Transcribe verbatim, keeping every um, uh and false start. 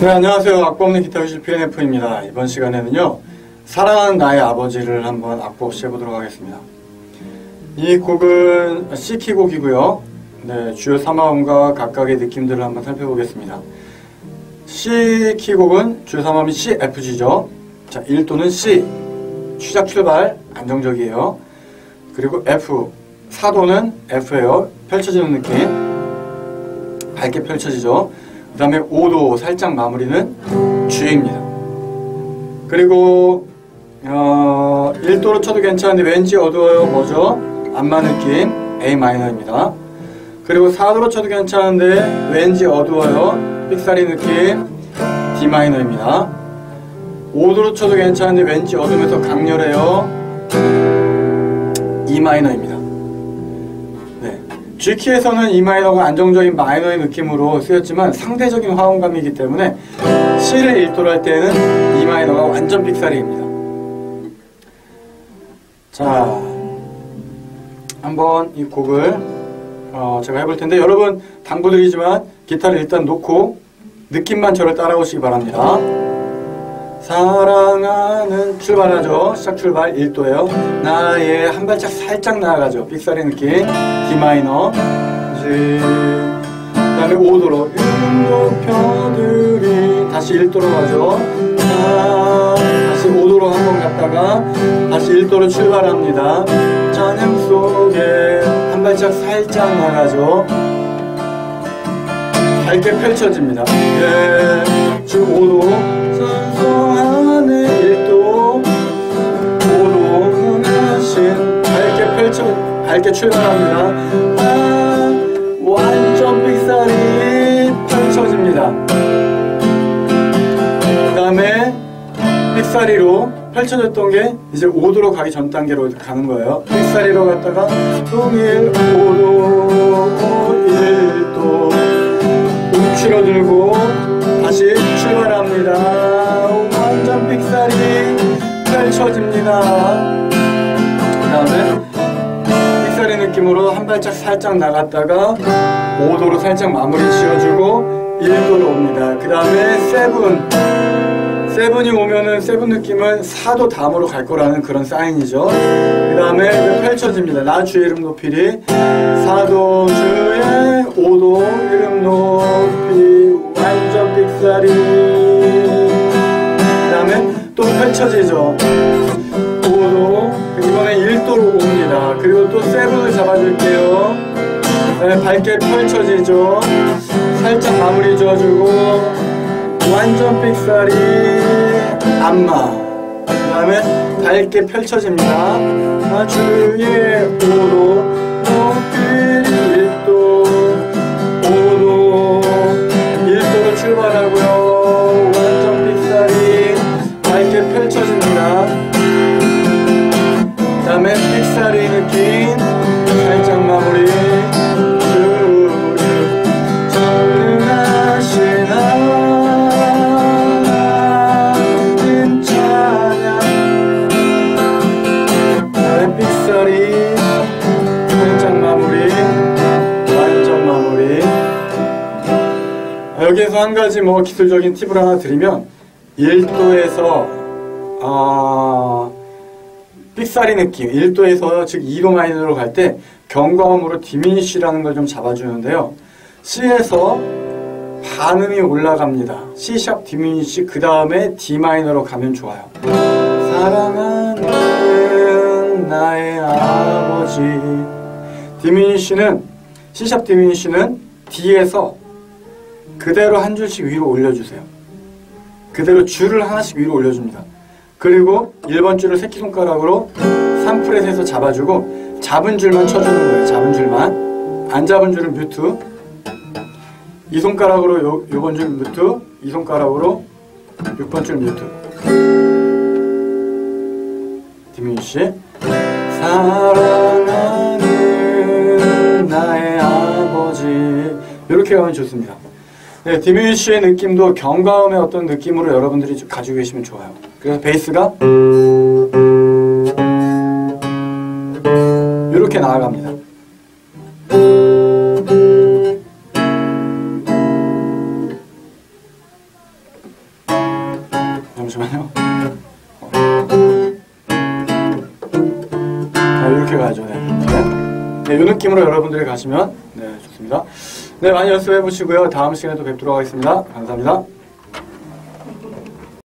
네, 안녕하세요. 악보 없는 기타 교실 피엔에프입니다. 이번 시간에는요, 사랑하는 나의 아버지를 한번 악보 없이 해보도록 하겠습니다. 이 곡은 C키 곡이고요. 네, 주요 삼 화음과 각각의 느낌들을 한번 살펴보겠습니다. C키 곡은 주요 삼 화음이 C, F, G죠. 자, 일 도는 C, 시작 출발 안정적이에요. 그리고 F, 사 도는 F예요. 펼쳐지는 느낌, 밝게 펼쳐지죠. 그 다음에 오 도 살짝 마무리는 G입니다. 그리고 어, 일 도로 쳐도 괜찮은데 왠지 어두워요. 뭐죠? 안마 느낌 A 마이너입니다. 그리고 사 도로 쳐도 괜찮은데 왠지 어두워요. 삑사리 느낌 D 마이너입니다. 오 도로 쳐도 괜찮은데 왠지 어두우면서 강렬해요. E 마이너입니다. G키에서는 E 마이너가 안정적인 마이너의 느낌으로 쓰였지만 상대적인 화음감이기 때문에 C를 일 도로 할 때는 E 마이너가 완전 삑사리입니다. 자, 한번 이 곡을 어, 제가 해볼 텐데, 여러분 당부드리지만 기타를 일단 놓고 느낌만 저를 따라오시기 바랍니다. 사랑하는 출발하죠. 시작 출발 일 도예요. 나의 한 발짝 살짝 나아가죠. 삑사리 느낌 D 마이너. 그 다음에 오 도로 음 높여들이 다시 일 도로 가죠. 아, 다시 오 도로 한 번 갔다가 다시 일 도로 출발합니다. 저녁 속에 한 발짝 살짝 나가죠. 밝게 펼쳐집니다. 예, 지금 오 도 선소하네 일 도 오 도 하신 밝게 펼쳐 밝게 출발합니다. 아, 완전 삑사리 펼쳐집니다. 그 다음에 삑사리로 펼쳐졌던 게 이제 오 도로 가기 전 단계로 가는 거예요. 삑사리로 갔다가 동일 오 도 일 도 움츠러들고 다시 출발합니다. 완전 삑사리 펼쳐집니다. 그 다음에 삑사리 느낌으로 한 발짝 살짝 나갔다가 오 도로 살짝 마무리 지어주고 일 도로 옵니다. 그 다음에 세븐 세븐이 오면은 세븐 느낌은 사 도 다음으로 갈 거라는 그런 사인이죠. 그 다음에 펼쳐집니다. 나 주의 이름 높이리 사 도 주의 오 도 이름 높이 완전 삑사리. 그 다음에 또 펼쳐지죠. 오 도 이번에 일 도로 옵니다. 그리고 또 세븐을 잡아줄게요. 그 다음에 밝게 펼쳐지죠. 살짝 마무리 줘주고 완전 삑사리 안마. 그 다음에 밝게 펼쳐집니다. 주의 오 도 높이 일 도 오 도 일 도로 출발하고요. 완전 삑사리 밝게 펼쳐집니다. 그 다음에 삑사리 느낌 살짝 마무리. 여기에서 한 가지 뭐 기술적인 팁을 하나 드리면, 일 도에서 어, 삑사리 느낌 일 도에서 즉 이 도 마이너로 갈 때 경과음으로 디미니쉬라는 걸 좀 잡아주는데요. C에서 반음이 올라갑니다. C 샵 디미니쉬 그 다음에 D 마이너로 가면 좋아요. 사랑하는 나의 아버지. 디미니쉬는 C 샵 디미니쉬는 D에서 그대로 한 줄씩 위로 올려주세요. 그대로 줄을 하나씩 위로 올려줍니다. 그리고 일 번 줄을 새끼손가락으로 삼 프렛에서 잡아주고 잡은 줄만 쳐주는 거예요. 잡은 줄만. 안 잡은 줄은 뮤트. 이 손가락으로 요, 요번 줄 뮤트. 이 손가락으로 육 번 줄 뮤트. 디미니쉬. 사랑하는 나의 아버지. 이렇게 가면 좋습니다. 네, 디미니쉬의 느낌도 경과음의 어떤 느낌으로 여러분들이 가지고 계시면 좋아요. 그래서 베이스가 이렇게 나아갑니다. 잠시만요. 어. 아, 이렇게 가야죠. 네, 이렇게. 네, 이 느낌으로 여러분들이 가시면 네, 좋습니다. 네, 많이 연습해 보시고요. 다음 시간에 또 뵙도록 하겠습니다. 감사합니다.